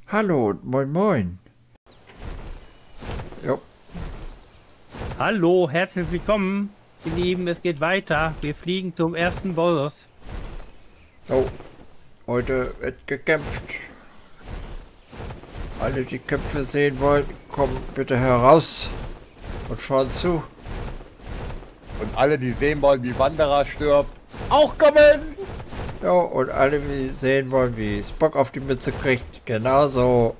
Hallo, moin moin. Jo. Hallo, herzlich willkommen, ihr Lieben, es geht weiter. Wir fliegen zum ersten Boss. Jo. Heute wird gekämpft. Alle, die Kämpfe sehen wollen, kommen bitte heraus und schauen zu. Und alle, die sehen wollen, wie Wanderer stirbt, auch kommen! Jo, und alle, die sehen wollen, wie Spock auf die Mütze kriegt, genauso.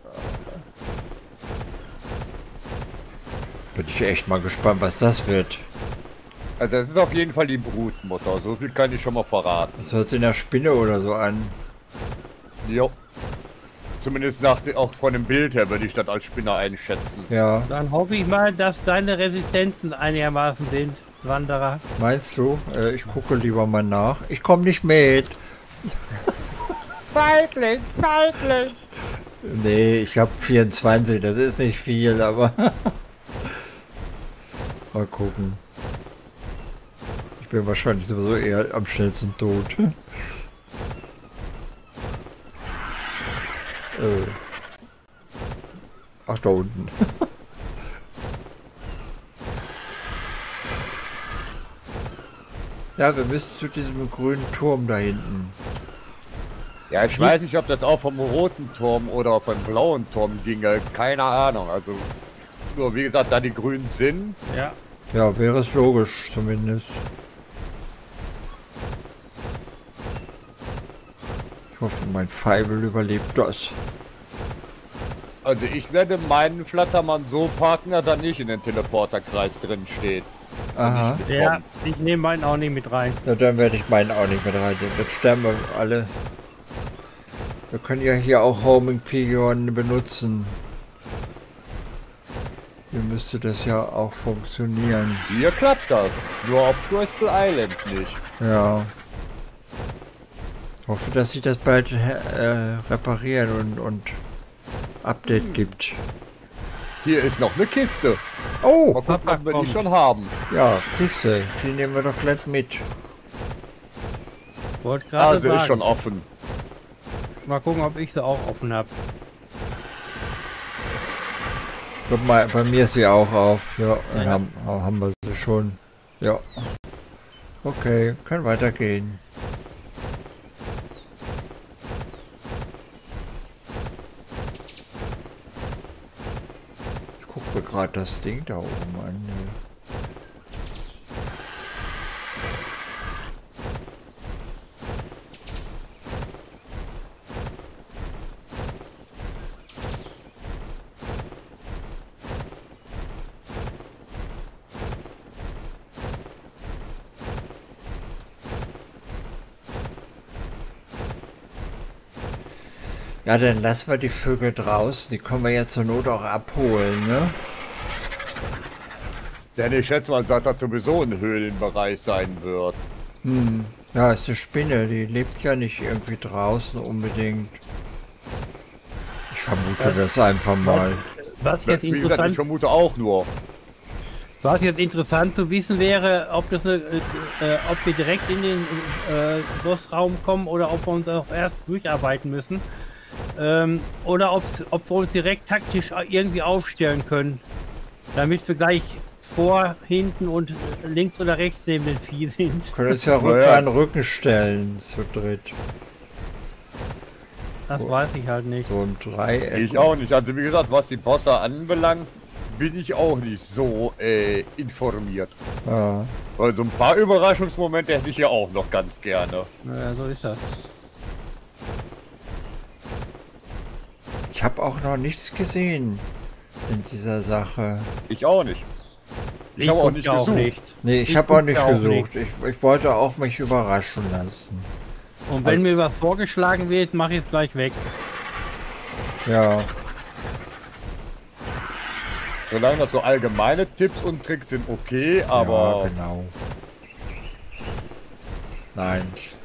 Bin ich echt mal gespannt, was das wird. Also es ist auf jeden Fall die Brutmutter, so viel kann ich schon mal verraten. Das hört sich in der Spinne oder so an. Jo. Zumindest auch von dem Bild her würde ich das als Spinner einschätzen. Ja, Dann hoffe ich mal, dass deine Resistenzen einigermaßen sind, Wanderer. meinst du? Ich gucke lieber mal nach. Ich komme nicht mit. Zeitlich, zeitlich! Nee, ich habe 24, das ist nicht viel, aber mal gucken. Ich bin wahrscheinlich sowieso eher am schnellsten tot. Ach, da unten. Ja, wir müssen zu diesem grünen Turm da hinten. Ja, ich weiß nicht, ob das auch vom roten Turm oder vom blauen Turm ginge. Keine Ahnung. Also, nur wie gesagt, da die Grünen sind. Ja. Ja, wäre es logisch zumindest. Ich hoffe, mein Feibel überlebt das. Also, ich werde meinen Flattermann so parken, dass er nicht in den Teleporterkreis drin steht. Aha. Ja, ich nehme meinen auch nicht mit rein. Ja, dann werde ich meinen auch nicht mit reinnehmen. Jetzt sterben wir alle. Wir können ja hier auch Homing Pigeon benutzen. Hier müsste das ja auch funktionieren. Hier klappt das. Nur auf Crystal Island nicht. Ja. Ich hoffe, dass sich das bald reparieren und Update gibt. Hier ist noch eine Kiste. Oh! Mal gucken, Papa, ob wir die komm. schon haben. Ja, Kiste. Die nehmen wir doch gleich mit. Wollte gerade Also sagen. ist schon offen. Mal gucken, ob ich sie auch offen habe. Guck mal, bei mir ist sie auch auf. Ja, dann haben wir sie schon. Ja. Okay, kann weitergehen. Ich gucke mir gerade das Ding da oben an. Ja, dann lassen wir die Vögel draußen. Die können wir ja zur Not auch abholen, ne? Denn ich schätze mal, dass das sowieso ein Höhlenbereich sein wird. Ja, ist eine Spinne. Die lebt ja nicht irgendwie draußen unbedingt. Ich vermute das einfach mal. Was jetzt Wie gesagt, ich interessant, vermute auch nur. was jetzt interessant zu wissen wäre, ob das ob wir direkt in den Bossraum kommen oder ob wir uns auch erst durcharbeiten müssen. Oder ob wir uns direkt taktisch irgendwie aufstellen können, damit wir gleich vor, hinten und links oder rechts neben den Vieh sind. Können uns ja Rücken Ja. an Rücken stellen, zu dritt. Das weiß ich halt nicht. So ein Dreieck. Ich auch nicht. Also wie gesagt, was die Bosse anbelangt, bin ich auch nicht so informiert. Ja. Also ein paar Überraschungsmomente hätte ich ja auch noch ganz gerne. Naja, so ist das. Ich habe auch noch nichts gesehen in dieser Sache. Ich auch nicht. Ich habe auch guck nicht ja gesucht. Nee, ich Ich habe auch guck nicht ja auch gesucht. Ich wollte auch mich überraschen lassen. Und wenn mir was vorgeschlagen wird, mache ich es gleich weg. Ja. Solange das so allgemeine Tipps und Tricks sind, okay, aber Ja, genau. Nein.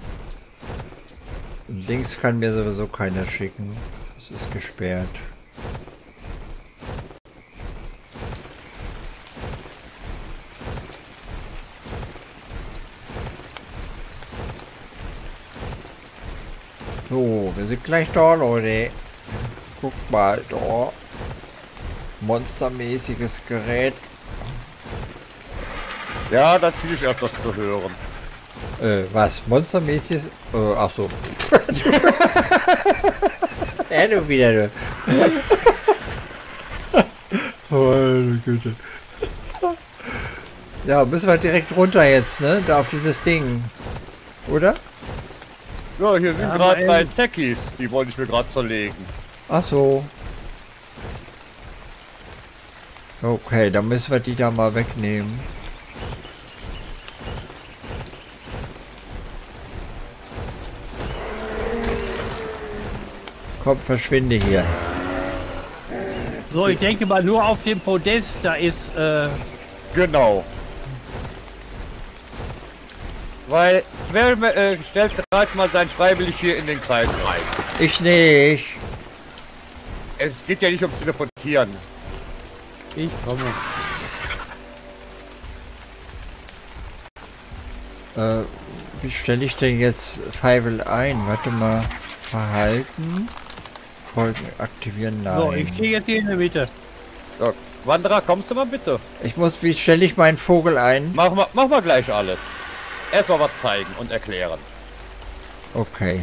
Links kann mir sowieso keiner schicken. Es ist gesperrt. So, wir sind gleich da, Leute. Guck mal, da. Monstermäßiges Gerät. Ja, das kriege ich öfters zu hören. Was? Monstermäßiges? Ach so. Du wieder, du. Meine Güte. Ja, müssen wir direkt runter jetzt, ne? Da auf dieses Ding. Oder? Ja, hier sind gerade 3 Techies, die wollte ich mir gerade zerlegen. Ach so. Okay, dann müssen wir die da mal wegnehmen. Komm, verschwinde hier. So, ich denke mal nur auf dem Podest, da ist, Genau. Weil, wer stellt gerade mal sein Freiwillig hier in den Kreis rein? Ich nicht. Es geht ja nicht ums Teleportieren. ich komme. Wie stelle ich denn jetzt Freiwillig ein? Warte mal. Verhalten. Folgen aktivieren. Nein. So, ich stehe jetzt hier in der Mitte. So, Wanderer, kommst du mal bitte? Ich muss, wie stelle ich meinen Vogel ein? Mach mal gleich alles. Erstmal was zeigen und erklären. Okay.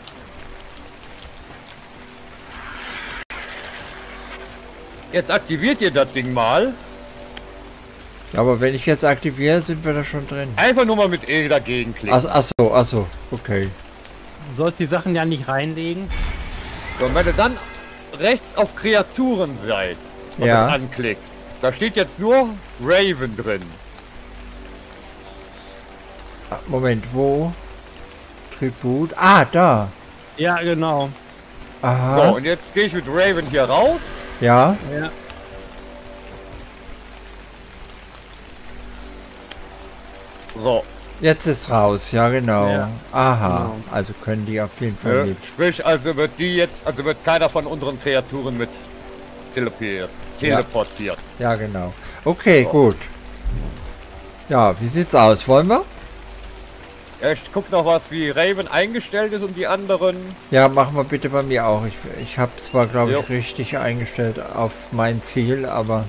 Jetzt aktiviert ihr das Ding mal. Ja, aber wenn ich jetzt aktiviere, sind wir da schon drin. Einfach nur mal mit E dagegen klicken. Ach so, okay. Du sollst die Sachen ja nicht reinlegen. So, und wenn ihr dann rechts auf Kreaturen seid und Ja. das anklickt, da steht jetzt nur Raven drin. Moment, wo? Tribut. Ah, da. Ja, genau. Aha. So, und jetzt gehe ich mit Raven hier raus. Ja. Ja. So, Jetzt ist raus, ja genau. Ja. Aha. Genau. Also können die auf jeden Fall mit. sprich, also wird keiner von unseren Kreaturen mit teleportiert. Ja, genau. Okay, So. gut. Ja, wie sieht's aus? Wollen wir? Ich guck noch was, wie Raven eingestellt ist und die anderen. Ja, machen wir bitte bei mir auch. Ich habe zwar, glaube Jo. ich, richtig eingestellt auf mein Ziel, aber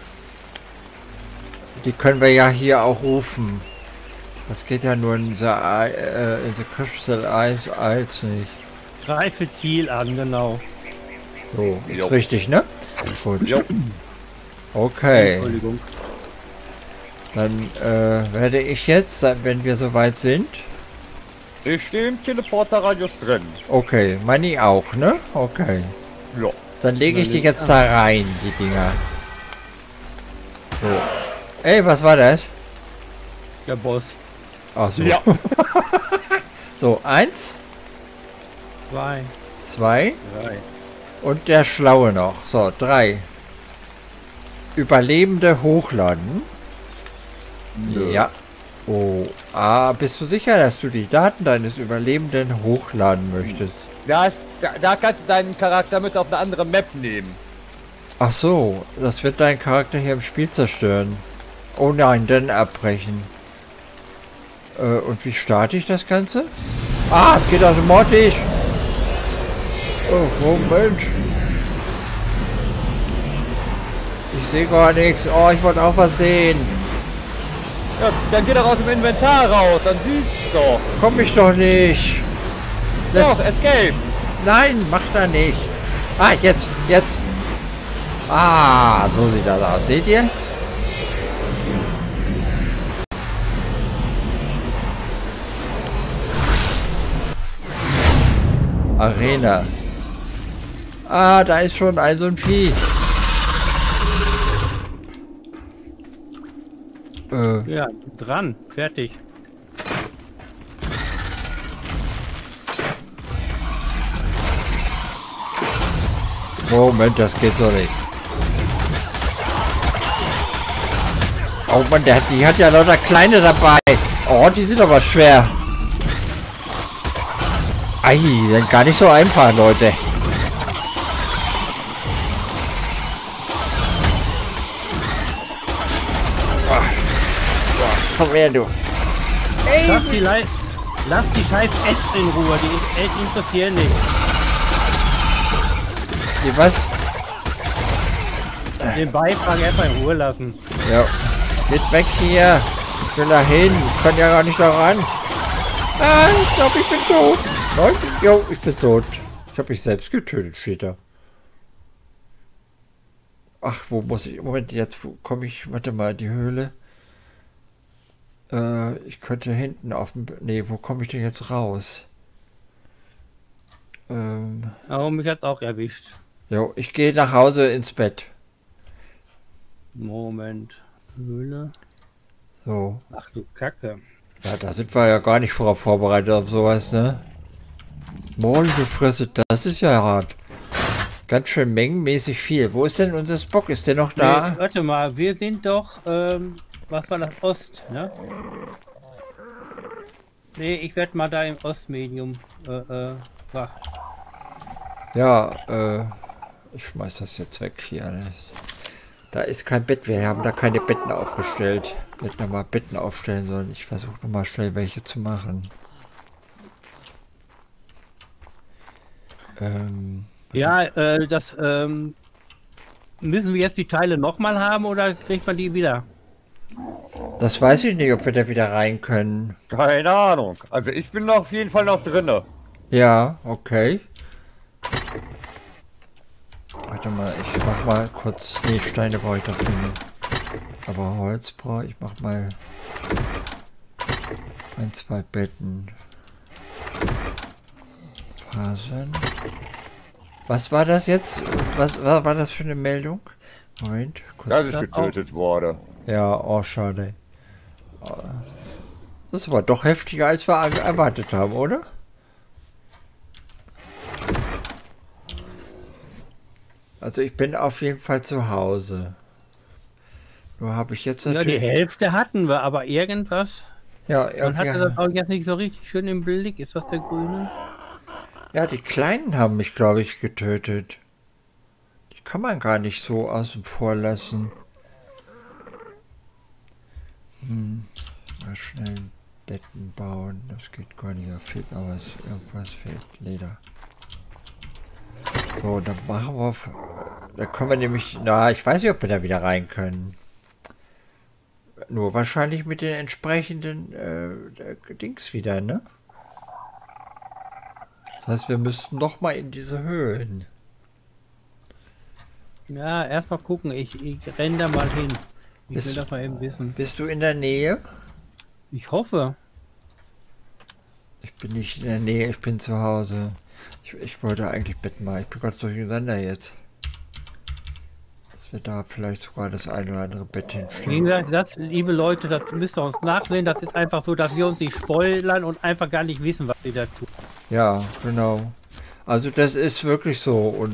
die können wir ja hier auch rufen. Das geht ja nur in the Crystal Isles nicht. Greife Ziel an, genau. So, ist Jo. richtig, ne? Gut. Jo. Okay, Entschuldigung. dann werde ich jetzt, wenn wir soweit sind. Ich stehe im Teleporterradius drin. Okay, Manni auch, ne? Okay. Ja. Dann lege ich die jetzt da rein, die Dinger. So. Ey, was war das? Der Boss. Ach so. Ja. So, 1, 2, 2 3. und der Schlaue noch. So, 3. Überlebende hochladen. Nö. Ja. Oh, bist du sicher, dass du die Daten deines Überlebenden hochladen möchtest? Da kannst du deinen Charakter mit auf eine andere Map nehmen. Ach so, das wird deinen Charakter hier im Spiel zerstören. Oh nein, dann abbrechen. Und wie starte ich das Ganze? Ah, es geht automatisch. Oh, Moment. Ich sehe gar nichts. Oh, ich wollte auch was sehen. Ja, dann geh doch aus dem Inventar raus, dann siehst du doch. Komm ich doch nicht. Doch, Escape. Nein, mach da nicht. Ah, jetzt. Ah, so sieht das aus. Seht ihr? Arena. Ah, da ist schon so ein Vieh. Ja, dran. Fertig. Moment, das geht so nicht. Oh Mann, die hat ja lauter kleine dabei. Oh, die sind aber schwer. Ei, die sind gar nicht so einfach, Leute. Komm her, du. Lass die scheiß Ads in Ruhe, die ist echt interessieren nicht. Die was? Den Beifang einfach in Ruhe lassen. Ja. Geht weg hier. Ich will da hin. Ich kann ja gar nicht da ran. Ah, ich glaube, ich bin tot. Nein? Jo, ich bin tot. Ich habe mich selbst getötet, steht da. Ach, wo muss ich? Moment, jetzt komme ich. Warte mal, die Höhle. Ich könnte hinten auf dem. Nee, wo komme ich denn jetzt raus? Oh, mich hat's auch erwischt. Jo, ich gehe nach Hause ins Bett. Moment. Höhle. So. Ach du Kacke. Ja, da sind wir ja gar nicht vorbereitet auf sowas, ne? Moll gefressen, das ist ja hart. Ganz schön mengenmäßig viel. Wo ist denn unser Spock? Ist der noch da? Nee, warte mal, wir sind doch, was war das? Ost, ne? Nee, ich werde mal da im Ostmedium, wach. Ja, ich schmeiß das jetzt weg hier alles. Da ist kein Bett, wir haben da keine Betten aufgestellt. Wir hätten da mal Betten aufstellen sollen. Ich versuche nochmal schnell welche zu machen. Ja, müssen wir jetzt die Teile nochmal haben oder kriegt man die wieder? Das weiß ich nicht, ob wir da wieder rein können. Keine Ahnung. Also ich bin auf jeden Fall noch drinne. Ja, okay. Warte mal, ich mach mal kurz. Nee, Steine brauche ich dafür nicht. Aber Holz brauche ich. Mach mal 1, 2 Betten. Fasern. Was war das jetzt? Was war das für eine Meldung? Moment, kurz. Das ist getötet worden. Ja, oh, schade. Das ist aber doch heftiger, als wir erwartet haben, oder? Also ich bin auf jeden Fall zu Hause. Nur habe ich jetzt natürlich... Ja, die Hälfte hatten wir, aber irgendwas... Ja, Man hatte das auch jetzt nicht so richtig schön im Blick. Ist das der Grüne? Ja, die Kleinen haben mich, glaube ich, getötet. Die kann man gar nicht so außen vor lassen. Mal schnell Betten bauen. Das geht gar nicht. Da fehlt aber irgendwas fehlt. Leder. So, dann machen wir... Da können wir nämlich... Na, ich weiß nicht, ob wir da wieder rein können. Nur wahrscheinlich mit den entsprechenden Dings wieder, ne? Das heißt, wir müssten noch mal in diese Höhlen. Ja, erstmal gucken. Ich renne da mal hin. Ich will das mal eben wissen. Bist du in der Nähe? Ich hoffe. Ich bin nicht in der Nähe, ich bin zu Hause. Ich wollte eigentlich Bett machen. Ich bin ganz durcheinander jetzt. Dass wir da vielleicht sogar das eine oder andere Bett Wie hinstellen. gesagt, das, liebe Leute, das müsst ihr uns nachsehen. Das ist einfach so, dass wir uns nicht spoilern und einfach gar nicht wissen, was wir da tun. Ja, genau. Also das ist wirklich so und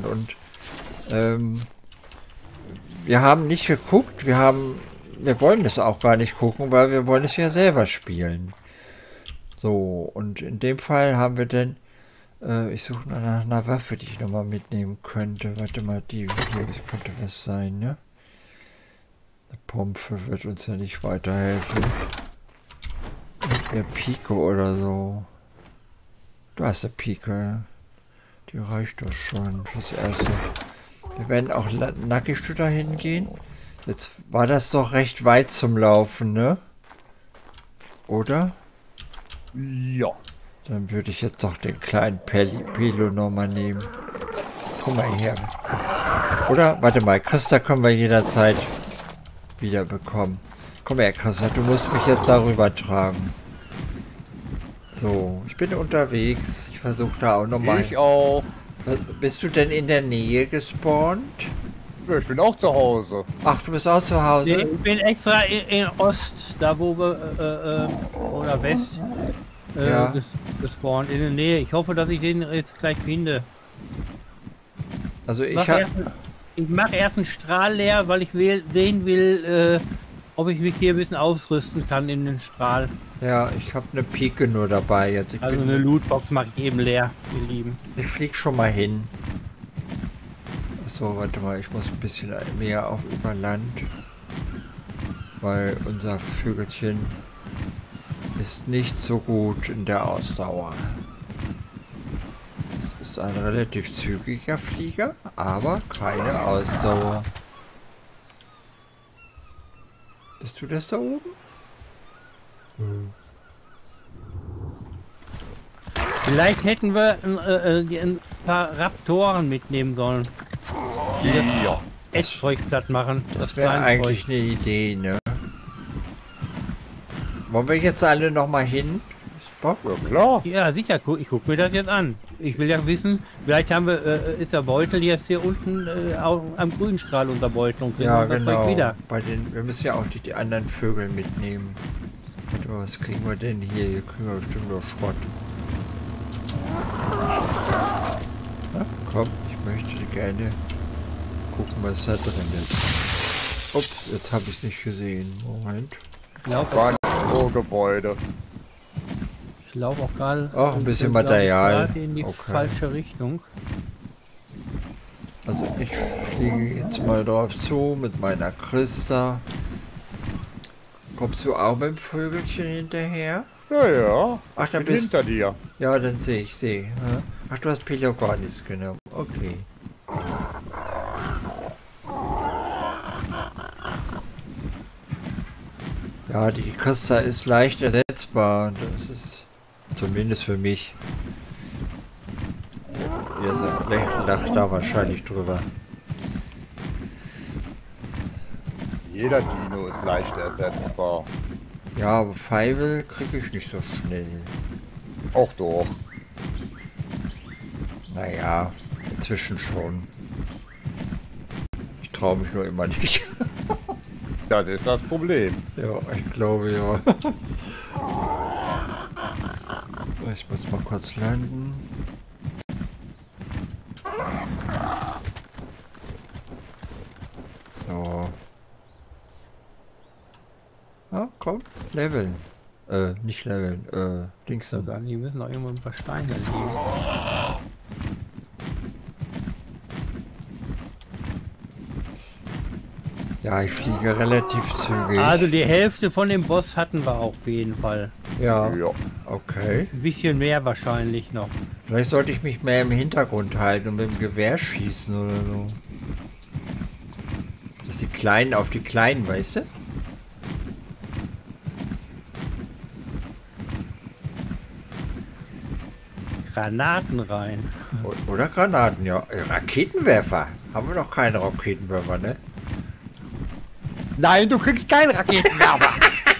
wir haben nicht geguckt, wir wollen es auch gar nicht gucken, weil wir wollen es ja selber spielen. So, und in dem Fall haben wir denn, ich suche nach einer Waffe, die ich nochmal mitnehmen könnte. Warte mal, die hier könnte was sein, ne? Eine Pompe wird uns ja nicht weiterhelfen. Eine Pike oder so. Du hast eine Pike. Die reicht doch schon fürs Erste. Wir werden auch nackig dahin gehen. Jetzt war das doch recht weit zum Laufen, ne? Oder? Ja. Dann würde ich jetzt doch den kleinen Pelo nochmal nehmen. Guck mal her. Oder? Warte mal, Christa können wir jederzeit wieder bekommen. Komm her, Christa, du musst mich jetzt darüber tragen. So, ich bin unterwegs. Ich versuche da auch nochmal. Ich auch. Bist du denn in der Nähe gespawnt? Ja, ich bin auch zu Hause. Ach, du bist auch zu Hause? Ich bin extra in Ost, da wo wir, oder West, Ja. gespawnt, in der Nähe. Ich hoffe, dass ich den jetzt gleich finde. Also Ich ich habe... mache erst einen Strahl leer, weil ich sehen will, ob ich mich hier ein bisschen ausrüsten kann in den Strahl. Ja, ich habe eine Pike nur dabei jetzt. Also eine Lootbox mache ich eben leer, ihr Lieben. Ich flieg schon mal hin. Achso, warte mal, ich muss ein bisschen mehr auf über Land. Weil unser Vögelchen ist nicht so gut in der Ausdauer. Das ist ist ein relativ zügiger Flieger, aber keine Ausdauer. Bist du das da oben? Vielleicht hätten wir ein paar Raptoren mitnehmen sollen. Die das Esszeug platt machen. Das wäre eigentlich eine Idee, ne? Wollen wir jetzt alle noch mal hin? Ja, klar. Ja, sicher. Ich guck mir das jetzt an. Ich will ja wissen, vielleicht haben wir, ist der Beutel jetzt hier unten am Grünstrahl unser Beutel und Ja, das Zeug genau. wieder. Wir müssen ja auch die anderen Vögel mitnehmen. Warte mal, was kriegen wir denn hier? Hier kriegen wir bestimmt nur Schrott. Na, komm, ich möchte gerne gucken, was da drin ist. Ups, jetzt habe ich es nicht gesehen. Moment. War ein Rohgebäude. Ich laufe auch gerade. Auch ein bisschen Material. In die falsche Richtung. Also ich fliege jetzt mal drauf zu mit meiner Christa. Kommst du auch mit dem Vögelchen hinterher? Ja. Ach, dann Bin bist hinter dir. Ja, dann sehe ich. Ja. Ach, du hast Peleogonis genommen. Okay. Ja, die Christa ist leicht ersetzbar. Das ist zumindest für mich. Ihr lacht da wahrscheinlich drüber. Jeder Dino ist leicht ersetzbar. Ja, aber Feivel kriege ich nicht so schnell. Auch doch. Naja, inzwischen schon. Ich traue mich nur immer nicht. Das ist das Problem. Ja, ich glaube ja. Ich muss mal kurz landen. So. Ah, komm, leveln. Nicht leveln, Dingsen. Sogar, die müssen auch irgendwo ein paar Steine liegen. Ja, ich fliege relativ zügig. Also die Hälfte von dem Boss hatten wir auf jeden Fall. Ja, Ja. okay. Ein bisschen mehr wahrscheinlich noch. Vielleicht sollte ich mich mehr im Hintergrund halten und mit dem Gewehr schießen oder so. Dass die Kleinen auf die Kleinen, weißt du? Granaten rein. Oder Granaten, ja. Raketenwerfer. Haben wir noch keine Raketenwerfer, ne? Nein, du kriegst keinen Raketenwerfer.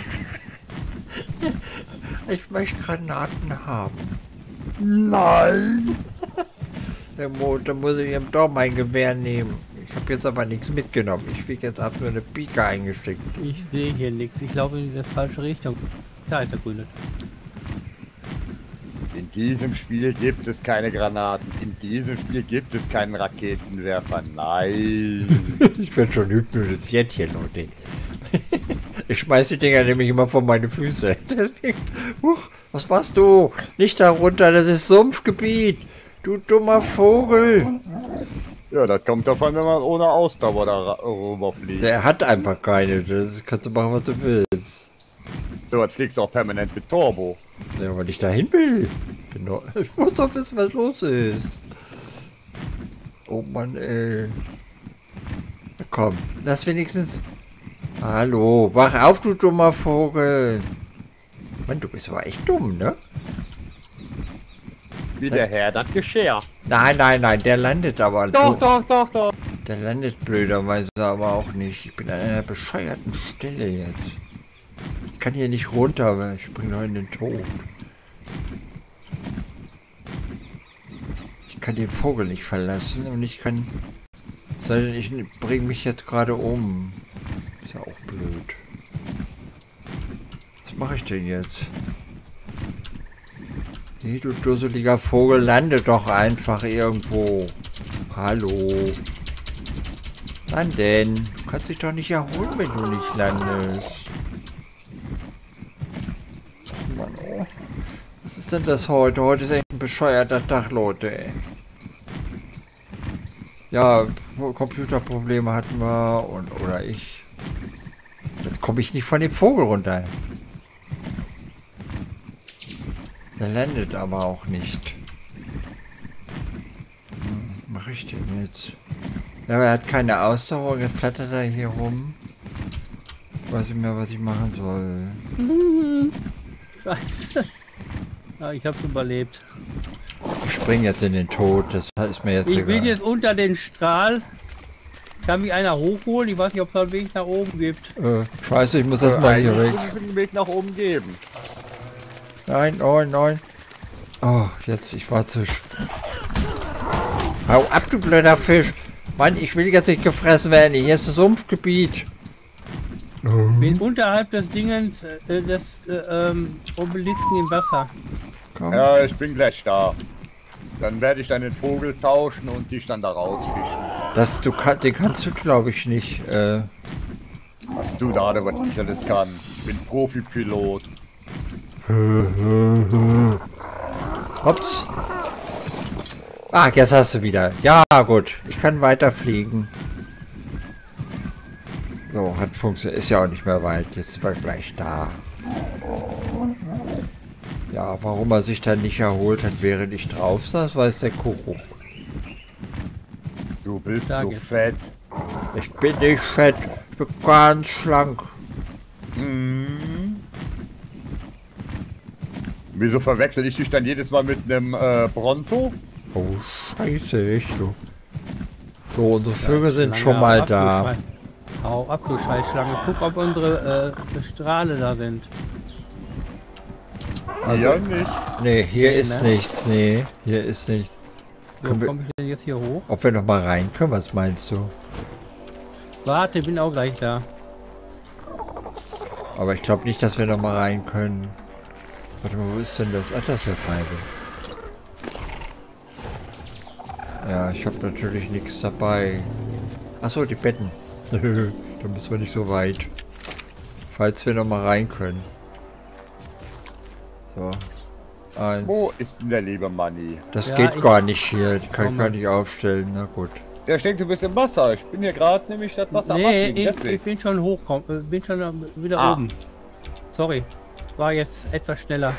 Ich möchte Granaten haben. Nein. Da muss ich eben doch mein Gewehr nehmen. Ich habe jetzt aber nichts mitgenommen. Ich krieg jetzt ab nur eine Pika eingesteckt. Ich sehe hier nichts. Ich laufe in die falsche Richtung. Da ist der Grüne. In diesem Spiel gibt es keine Granaten. In diesem Spiel gibt es keinen Raketenwerfer. Nein. Ich werde schon hypnotisiert hier, Leute. Ich schmeiß die Dinger nämlich immer vor meine Füße. Deswegen, was machst du? Nicht da runter, das ist Sumpfgebiet. Du dummer Vogel. Ja, das kommt davon, wenn man ohne Ausdauer da rüberfliegt. Der hat einfach keine. Das kannst du machen, was du willst. So, jetzt fliegst du auch permanent mit Turbo. Ja, weil ich dahin will. Ich muss doch wissen, was los ist. Oh Mann, ey. Na komm, lass wenigstens... Hallo, wach auf, du dummer Vogel. Mann, du bist aber echt dumm, ne? Wie der Herr das Geschirr. Nein, der landet aber... Doch. Der landet blöderweise aber auch nicht. Ich bin an einer bescheuerten Stelle jetzt. Ich kann hier nicht runter, weil ich springe noch in den Tod. Ich kann den Vogel nicht verlassen und ich kann... Sondern ich bringe mich jetzt gerade um. Ist ja auch blöd. Was mache ich denn jetzt? Nee, du dusseliger Vogel, lande doch einfach irgendwo. Hallo. Wann denn? Du kannst dich doch nicht erholen, wenn du nicht landest. Mann, oh. Was ist denn das heute? Heute ist echt ein bescheuerter Tag, Leute, ey. Ja, Computerprobleme hatten wir oder ich. Jetzt komme ich nicht von dem Vogel runter. Der landet aber auch nicht. mache ich denn jetzt? Ja, aber er hat keine Ausdauer, jetzt flattert er hier rum. Weiß ich mehr, was ich machen soll. Scheiße. Ja, ich hab's überlebt. Ich spring jetzt in den Tod, das ist mir jetzt Ich egal. bin jetzt unter den Strahl. Kann mich einer hochholen? Ich weiß nicht, ob es einen Weg nach oben gibt. Scheiße, ich muss das mal hier weg. Eigentlich muss es einen Weg nach oben geben. Nein, nein, nein. Oh, jetzt, ich war zu... Hau ab, du blöder Fisch. Mann, ich will jetzt nicht gefressen werden. Hier ist das Sumpfgebiet. Bin unterhalb des Dingens, des Obelisken im Wasser. Komm. Ja, ich bin gleich da. Dann werde ich dann den Vogel tauschen und dich dann da rausfischen. Den kannst du, glaube ich, nicht. Was du da, was ich alles kann. Ich bin Profi-Pilot. Hops. Ah, jetzt hast du wieder. Ja, gut. Ich kann weiterfliegen. So, hat funktioniert. Ist ja auch nicht mehr weit. Jetzt sind wir gleich da. Ja, warum er sich dann nicht erholt hat, während ich drauf saß, weiß der Kuckuck. Du bist Sag so es. fett. Ich bin nicht fett. Ich bin ganz schlank. Wieso verwechsel ich dich dann jedes Mal mit einem Bronto? Oh, scheiße, echt du. So, unsere Vögel sind Schlange, schon mal hau ab, du da. Schwein. Hau ab, du Scheißschlange. Guck, ob unsere Strahle da sind. Also, Ja, nicht. nee, hier Nee, ist ne? nichts. Nee, hier ist nichts. Wo Können wir- komme ich denn jetzt hier hoch? Ob wir noch mal rein können, was meinst du? Warte, bin auch gleich da. Aber ich glaube nicht, dass wir noch mal rein können. Warte mal, wo ist denn das? Ach, das ist der Pfeil. Ja, ich habe natürlich nichts dabei. Achso, die Betten. Da müssen wir nicht so weit. Falls wir noch mal rein können. So. Eins. Wo ist denn der liebe Manni? Das Ja, geht ich- gar nicht hier. Die kann ich Komme. gar nicht aufstellen. Na gut. Der denkt, du bist im Wasser. Ich bin hier gerade nämlich das Wasser am Nee, Abfliegen, ich deswegen. bin schon hoch, bin schon wieder Ah. oben. Sorry, war jetzt etwas schneller.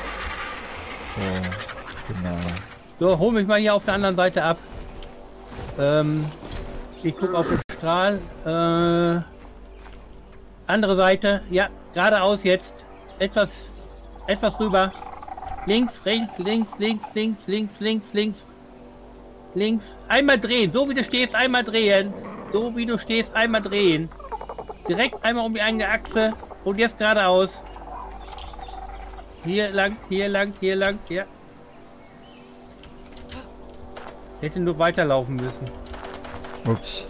So, genau. So, hol mich mal hier auf der anderen Seite ab. Ich gucke auf den Strahl. Andere Seite, ja, geradeaus jetzt. Etwas rüber. Links, rechts, links, links, links, links, links, links. Links. Einmal drehen, so wie du stehst, einmal drehen. So wie du stehst, einmal drehen. Direkt einmal um die eigene Achse und jetzt geradeaus. Hier lang, hier lang, hier lang, ja. Hätte nur weiterlaufen müssen. Ups.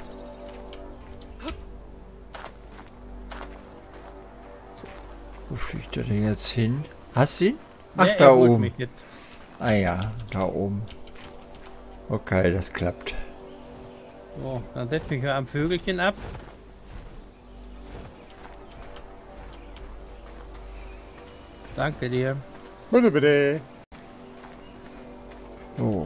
Wo fliegt er denn jetzt hin? Hast du ihn? Ach, Ja, da er holt oben. mich jetzt. Ah ja, da oben. Okay, das klappt. So, dann setz mich mal am Vögelchen ab. Danke dir. Bitte, bitte. Oh.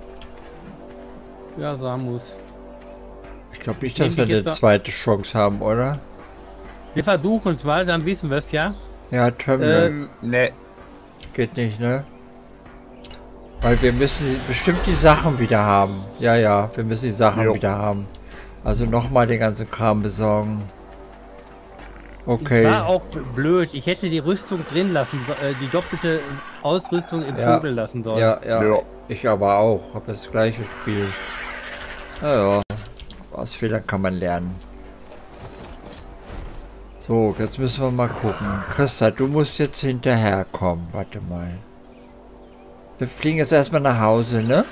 Ja, Samus. Ich glaube nicht, dass Nehm wir ich eine jetzt noch- zweite Chance haben, oder? Wir versuchen es mal, dann wissen wir es ja. Ja, Terminal Ne. geht nicht, ne? Weil wir müssen bestimmt die Sachen wieder haben. Ja, ja, wir müssen die Sachen Jo. wieder haben. Also nochmal den ganzen Kram besorgen. War Okay. auch blöd. Ich hätte die Rüstung drin lassen, die doppelte Ausrüstung im Ja. Vogel lassen sollen. Ja, ja, Ja. ich aber auch. Hab das gleiche Spiel. Naja, aus Fehlern kann man lernen. So, jetzt müssen wir mal gucken. Christa, du musst jetzt hinterherkommen. Warte mal. Wir fliegen jetzt erstmal nach Hause, ne?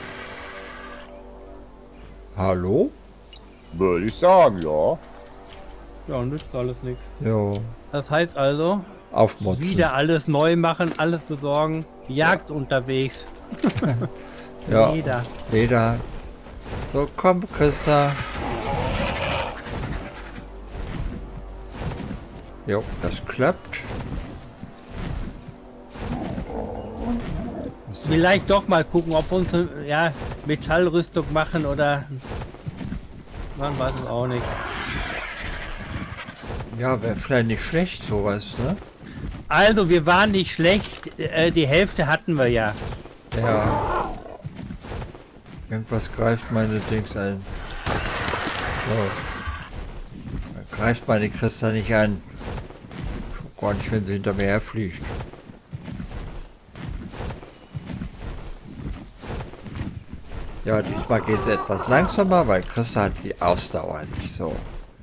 Hallo? Würde ich sagen, ja. Ja, nützt alles nichts. Jo, Das heißt also, aufmotzen. wieder alles neu machen, alles besorgen. Jagd unterwegs. Ja, Jeder. Leder. So, komm, Christa. Jo, das klappt. Vielleicht doch mal gucken, ob wir uns ja, Metallrüstung machen oder man weiß es auch nicht. Ja, wäre vielleicht nicht schlecht, sowas, ne? Also wir waren nicht schlecht, die Hälfte hatten wir ja. Ja. Irgendwas greift meine Dings an. So. Greift meine Christa nicht an. Gar nicht, wenn sie hinter mir herfliegt. Ja, diesmal geht es etwas langsamer, weil Christa hat die Ausdauer nicht so.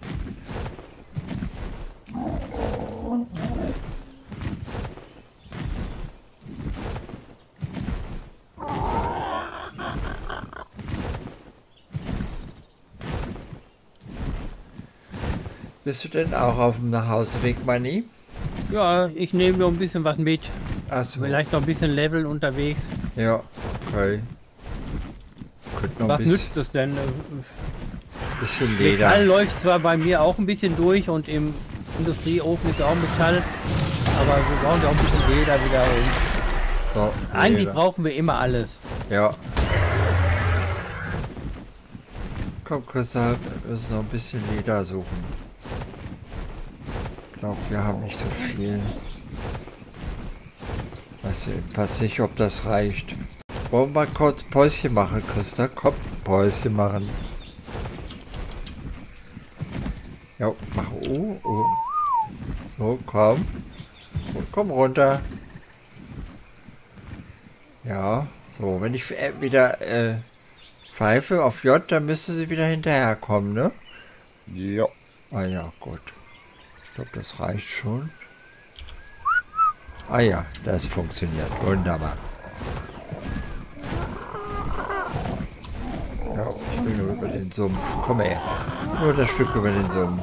Bist du denn auch auf dem Nachhauseweg, Manni? Ja, ich nehme noch ein bisschen was mit. Achso. Vielleicht noch ein bisschen Leveln unterwegs. Ja, okay. Was nützt es denn? Bisschen Leder. Metall läuft zwar bei mir auch ein bisschen durch und im Industrieofen ist auch Metall, aber wir brauchen ja auch ein bisschen Leder wieder. So, Eigentlich Leder. brauchen wir immer alles. Ja. Komm, Christa, wir müssen noch ein bisschen Leder suchen. Ich glaube, wir haben nicht so viel. Weiß jedenfalls nicht, ob das reicht. Wollen wir mal kurz Päuschen machen, Christa? Komm, Päuschen machen. Ja, mach So, komm. Komm runter. Ja, so, wenn ich wieder pfeife auf J, dann müsste sie wieder hinterherkommen, ne? Ja. Ah ja, gut. Ich glaube, das reicht schon. Ah ja, das funktioniert. Wunderbar. Ja, ich will nur über den Sumpf. Komm her. Nur das Stück über den Sumpf.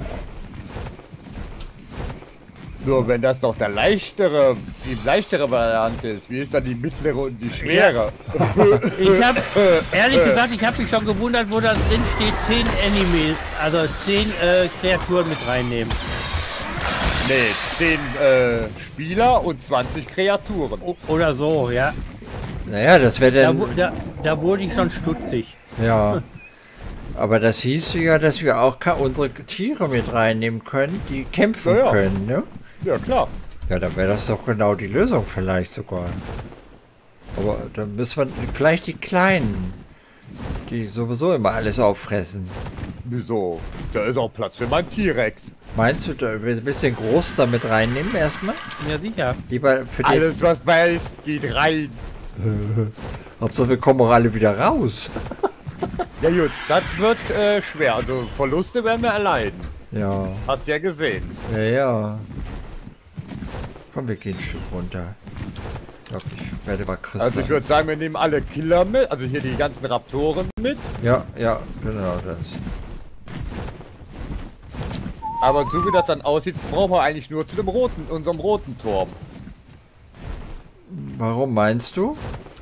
Nur wenn das doch die leichtere Variante ist, wie ist dann die mittlere und die schwere? Ich habe, ehrlich gesagt, ich habe mich schon gewundert, wo das drin steht, 10 Enemies, also 10 Kreaturen mit reinnehmen. Nee, 10 Spieler und 20 Kreaturen. Oder so, ja. Naja, das wäre dann... Da wurde ich schon stutzig. Ja. Aber das hieß ja, dass wir auch unsere Tiere mit reinnehmen können, die kämpfen Ja, ja. können, ne? Ja, klar. Ja, dann wäre das doch genau die Lösung vielleicht sogar. Aber dann müssen wir vielleicht die Kleinen, die sowieso immer alles auffressen. Wieso? Da ist auch Platz für meinen T-Rex. Meinst du, willst du den Groß damit reinnehmen erstmal? Ja, sicher. Lieber für die... Alles, was beißt, geht rein. Hauptsache wir kommen auch alle wieder raus. Ja gut, das wird schwer. Also Verluste werden wir erleiden. Ja, Hast ja gesehen. ja. Komm, wir gehen ein Stück runter. Ich glaube, ich werde mal Christa. Also ich würde sagen, wir nehmen alle Killer mit. Also hier die ganzen Raptoren mit. Ja, genau das. Aber so wie das dann aussieht, brauchen wir eigentlich nur zu unserem roten Turm. Warum meinst du?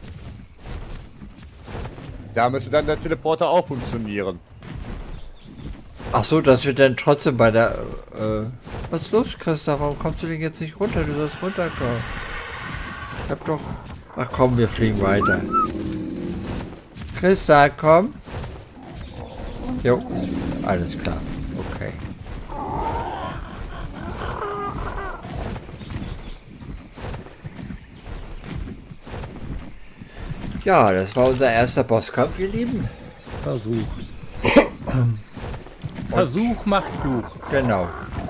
Da müsste dann der Teleporter auch funktionieren. Ach so, dass wir dann trotzdem bei der... was ist los, Christa? Warum kommst du denn jetzt nicht runter? Du sollst runterkommen. Ich hab doch... Ach komm, wir fliegen weiter. Christa, komm. Jo, alles klar. Okay. Ja, das war unser erster Bosskampf, ihr Lieben. Versuch. Versuch macht Fluch. Genau.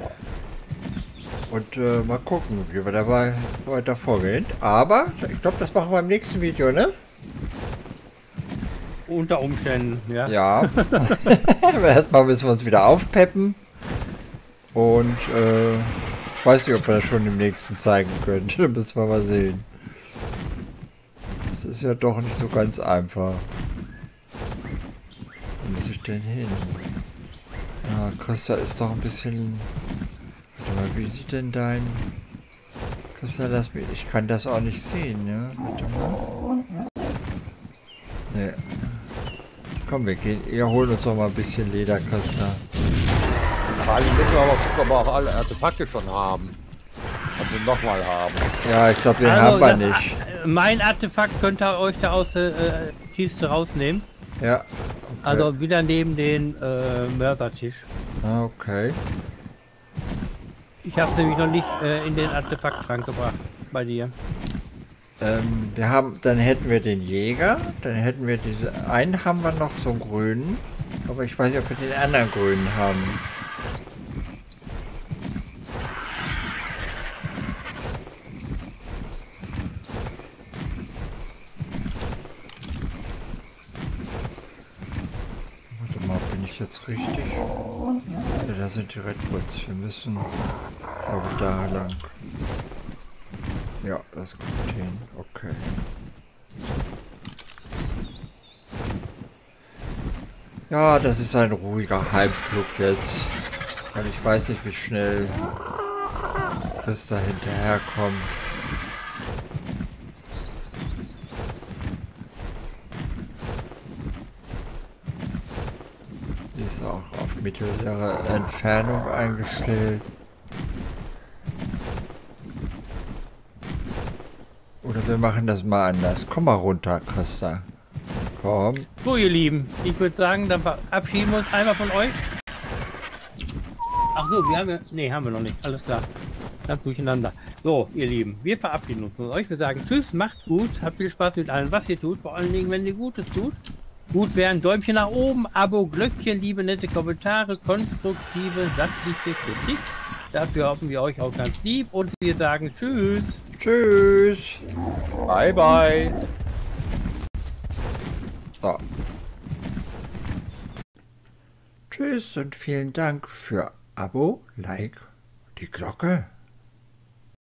Und mal gucken, wie wir dabei weiter vorgehen. Aber ich glaube, das machen wir im nächsten Video, ne? Unter Umständen, ja. Ja. Erstmal müssen wir uns wieder aufpeppen. Und ich weiß nicht, ob wir das schon im nächsten zeigen können. Da müssen wir mal sehen. Das ist ja doch nicht so ganz einfach. Wo muss ich denn hin? Ja, Christa ist doch ein bisschen... Warte mal, wie sieht denn dein... Christa, lass mich... Ich kann das auch nicht sehen, ne? Warte mal. Ne. Komm, wir gehen... Wir holen uns noch mal ein bisschen Leder, Christa. Vor allem müssen wir aber gucken, ob wir auch alle Artefakte schon haben. Also nochmal haben. Ja, ich glaube, den haben wir nicht. Mein Artefakt könnt ihr euch da aus der Kiste rausnehmen. Ja. Okay. Also wieder neben den Mörsertisch. Okay. Ich habe nämlich noch nicht in den Artefaktschrank gebracht bei dir. dann hätten wir den Jäger, dann hätten wir einen haben wir noch, so einen grünen, aber ich weiß nicht, ob wir den anderen grünen haben. Warte mal, bin ich jetzt richtig? Ja, da sind die Redwoods. Wir müssen, glaube ich, da lang. Ja, das kommt hin. Okay. Ja, das ist ein ruhiger Heimflug jetzt. Weil ich weiß nicht, wie schnell Christa hinterherkommt. Die ist auch auf mittlere Entfernung eingestellt. Oder wir machen das mal anders. Komm mal runter, Christa. Komm. So, ihr Lieben, ich würde sagen, dann verabschieden wir uns einmal von euch. Ach so, wir haben ja... Nee, haben wir noch nicht. Alles klar. Ganz durcheinander. So, ihr Lieben, wir verabschieden uns von euch. Wir sagen Tschüss, macht's gut, habt viel Spaß mit allem, was ihr tut. Vor allen Dingen, wenn ihr Gutes tut. Gut wäre ein Däumchen nach oben, Abo, Glöckchen, liebe nette Kommentare, konstruktive, sachliche Kritik. Dafür hoffen wir euch auch ganz lieb und wir sagen Tschüss. Tschüss. Bye, bye. So. Tschüss und vielen Dank für Abo, Like, die Glocke.